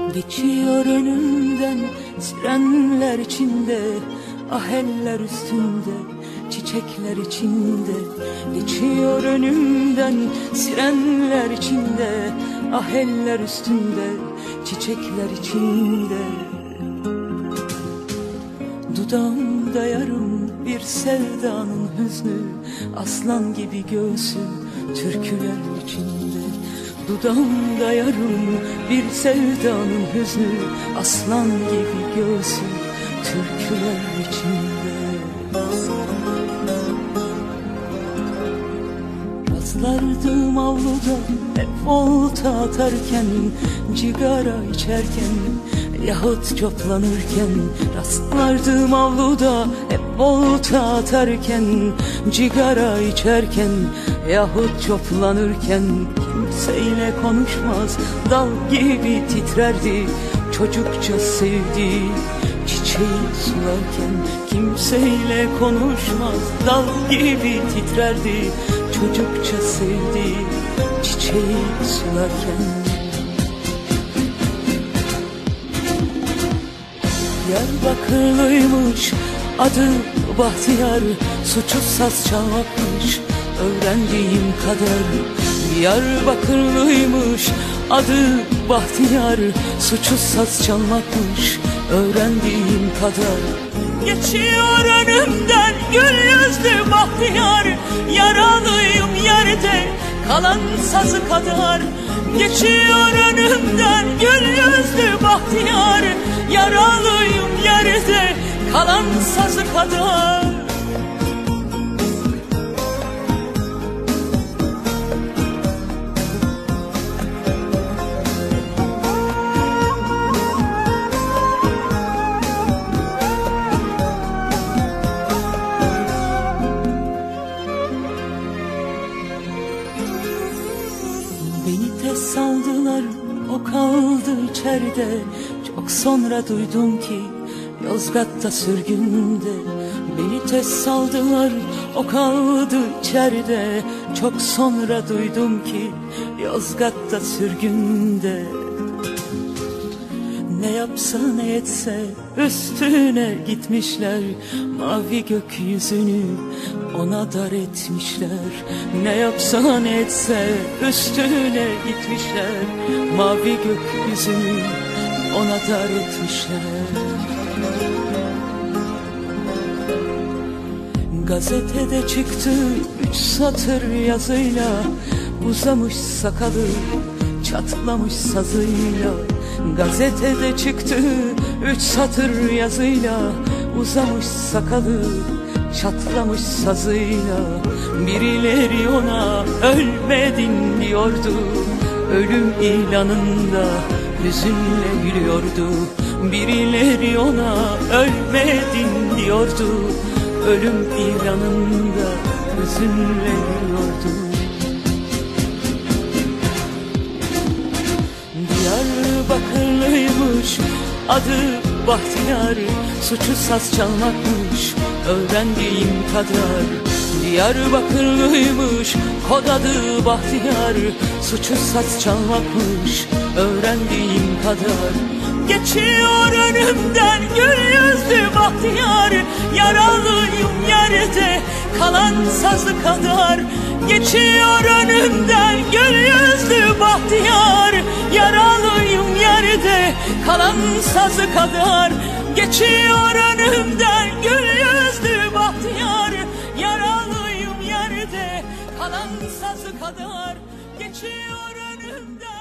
Geçiyor önümden sirenler içinde, aheller üstünde, çiçekler içinde. Geçiyor önümden sirenler içinde, aheller üstünde, çiçekler içinde. Dudağımda yarım bir sevdanın hüznü, aslan gibi göğsü türküler içinde. Dudağımda yarım bir sevdanın hüznü, aslan gibi göğsü türküler içinde. Rastlardım avluda hep volta atarken, cigara içerken yahut coplanırken. Rastlardım avluda hep volta atarken, cigara içerken yahut coplanırken. Kimseyle konuşmaz, dal gibi titrerdi çocukça sevdiği çiçeği sularken. Kimseyle konuşmaz, dal gibi titrerdi çocukça sevdiği çiçeği sularken. Diyarbakırlıymış, adı Bahtiyar, suçu saz çalmakmış öğrendiğim kader. Diyarbakırlıymış, adı Bahtiyar, suçu saz çalmakmış öğrendiğim kadar. Geçiyor önümden gül yüzlü Bahtiyar, yaralıyım yerde kalan sazı kadar. Geçiyor önümden gül yüzlü Bahtiyar, yaralıyım yerde kalan sazı kadar. Beni tez saldılar, o kaldı içeride. Çok sonra duydum ki Yozgat'ta sürgünde. Beni tez saldılar, o kaldı içeride. Çok sonra duydum ki Yozgat'ta sürgünde. Ne yapsa ne etse üstüne gitmişler, mavi gökyüzünü ona dar etmişler. Ne yapsa ne etse üstüne gitmişler, mavi gökyüzünü ona dar etmişler. Gazetede çıktı 3 satır yazıyla, uzamış sakalı çatlamış sazıyla. Gazetede çıktı 3 satır yazıyla, uzamış sakalı çatlamış sazıyla. Birileri ona ölmedin diyordu, ölüm ilanında hüzünle gülüyordu. Birileri ona ölmedin diyordu, ölüm ilanında hüzünle gülüyordu. Diyarbakırlıymış, adı Bahtiyar, suçu saz çalmakmış öğrendiğim kadar. Diyarbakırlıymış, kod adı Bahtiyar, suçu saz çalmakmış öğrendiğim kadar. Geçiyor önümden gül yüzlü Bahtiyar, yaralıyım yerde kalan sazı kadar. Geçiyor önümden gül yüzlü Bahtiyar, yaralıyım yerde kalan sazı kadar. Geçiyor önümden gül yüzlü Bahtiyar, yaralıyım yerde kalan sazı kadar. Geçiyor önümden